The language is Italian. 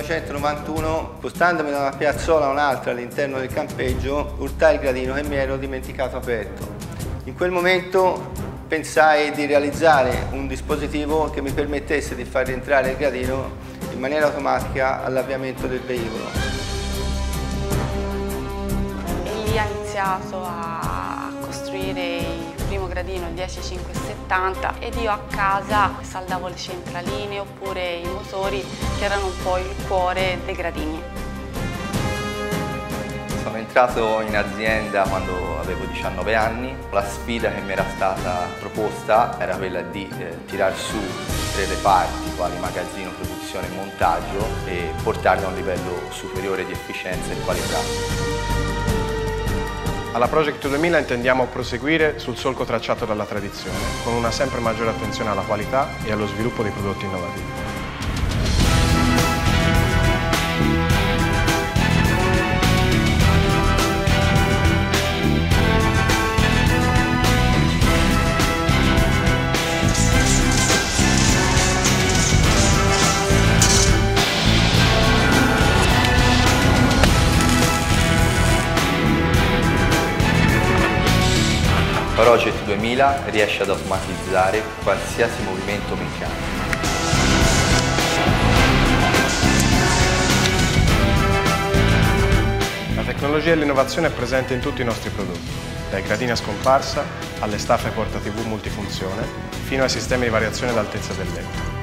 1991, spostandomi da una piazzola a un'altra all'interno del campeggio, urtai il gradino che mi ero dimenticato aperto. In quel momento pensai di realizzare un dispositivo che mi permettesse di far rientrare il gradino in maniera automatica all'avviamento del veicolo. E lì ha iniziato a costruire il primo gradino, il 10570, ed io a casa saldavo le centraline oppure i motori, che erano un po' il cuore dei gradini. Sono entrato in azienda quando avevo 19 anni. La sfida che mi era stata proposta era quella di tirar su 3 reparti quali magazzino, produzione e montaggio e portarli a un livello superiore di efficienza e qualità. Alla Project 2000 intendiamo proseguire sul solco tracciato dalla tradizione, con una sempre maggiore attenzione alla qualità e allo sviluppo dei prodotti innovativi. Project 2000 riesce ad automatizzare qualsiasi movimento meccanico. La tecnologia e l'innovazione è presente in tutti i nostri prodotti, dai gradini a scomparsa alle staffe porta TV multifunzione, fino ai sistemi di variazione d'altezza del letto.